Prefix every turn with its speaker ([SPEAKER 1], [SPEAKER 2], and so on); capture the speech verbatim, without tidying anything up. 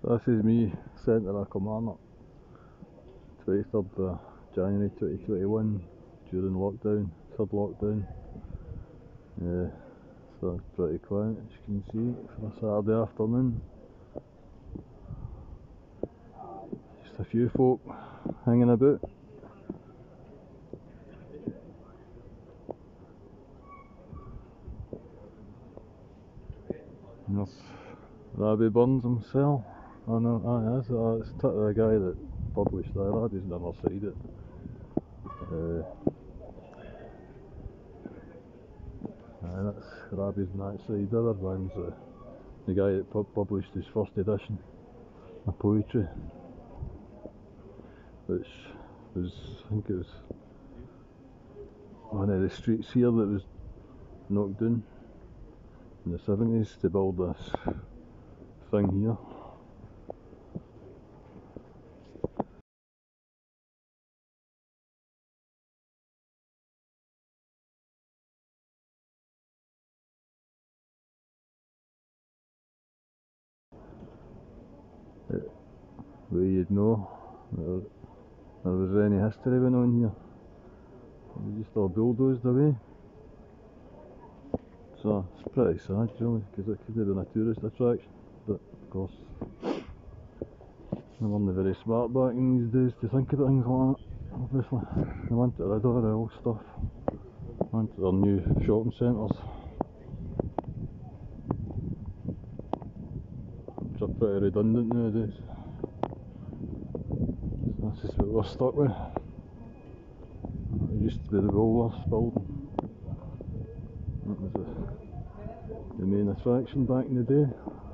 [SPEAKER 1] So this is me, centre of Kilmarnock, twenty-third of January twenty twenty-one, during lockdown, third lockdown. Yeah, so it's pretty quiet as you can see for a Saturday afternoon. Just a few folk hanging about. And there's Robbie Burns himself. Oh no, ah yes, oh, it's t the guy that published that. Robbie's never said it. Uh, aye, that's Robbie's not actually. The other one's uh, the guy that pu published his first edition of poetry, which was, I think it was one of the streets here that was knocked down in the seventies to build this thing here. It, where you'd know there, there was any history going on here. They just all bulldozed away. So it's pretty sad really, because it could have been a tourist attraction, but of course they weren't very smart back in these days to think about things like that. Obviously they wanted rid of the old stuff, they wanted their new shopping centres, which are pretty redundant nowadays. So that's just what we're stuck with. It used to be the Woolworths building. That was the, the main attraction back in the day.